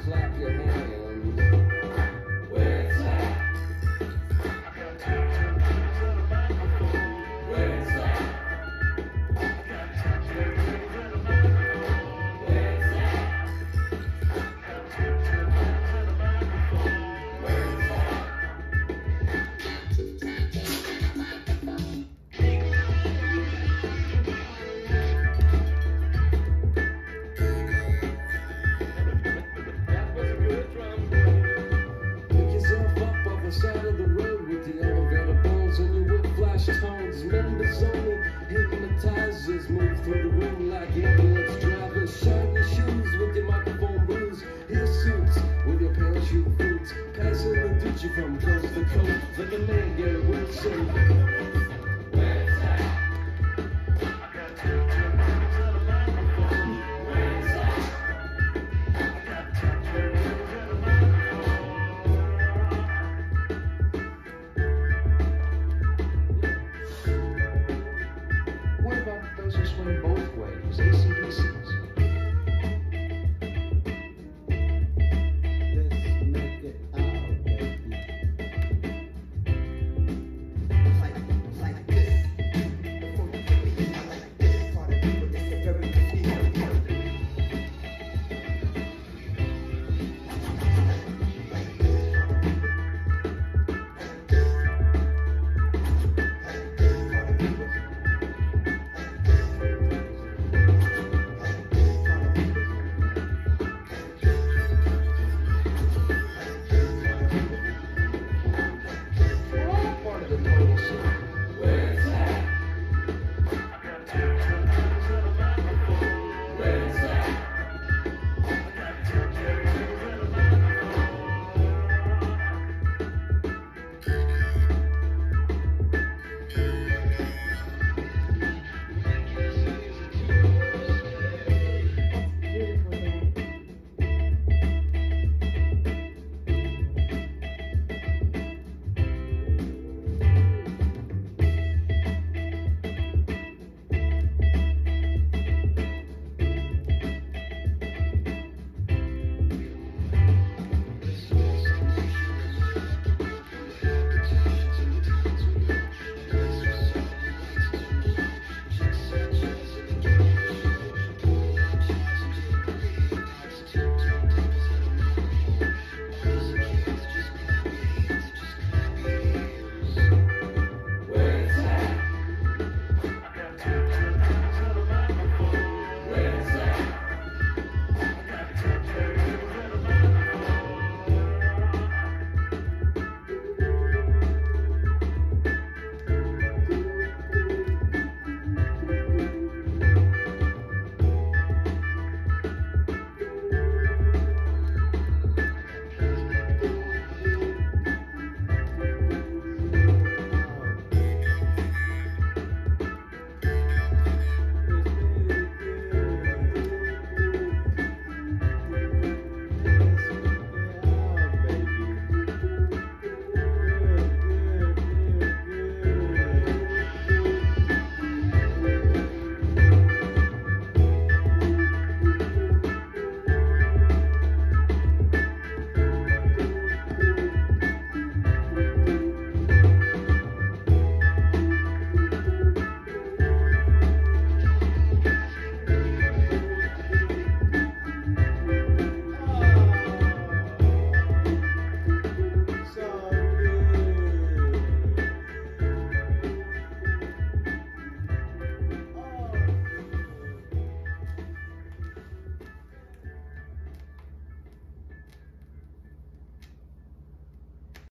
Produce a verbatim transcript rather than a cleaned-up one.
clap your hands. Where it's at. Where it's at. Side of the road with the elevator bones and your whip flash tones. Members only, hypnotizers move through the room like ambulance drivers. Shine your shoes with your microphone blues. Hear suits with your parachute boots. Passing the Gucci from coast to coast like a man, Gary Wilson.